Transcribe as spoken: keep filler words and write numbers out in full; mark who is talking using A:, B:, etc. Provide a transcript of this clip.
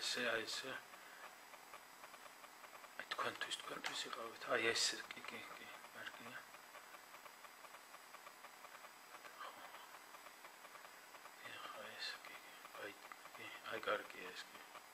A: ესე აი ესე თქვენთვის თქვენთვის იყავით აი ეს კი კი კი კარგია ხო ეს კი აი აი კარგია ეს კი